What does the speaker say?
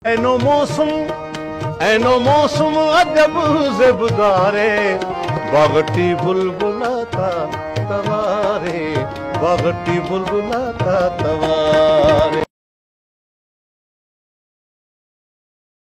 ऐनो मौसम अजब ज़ेबदारे बागटी बुलबुला का तवारे बागटी बुलबुला का तवारे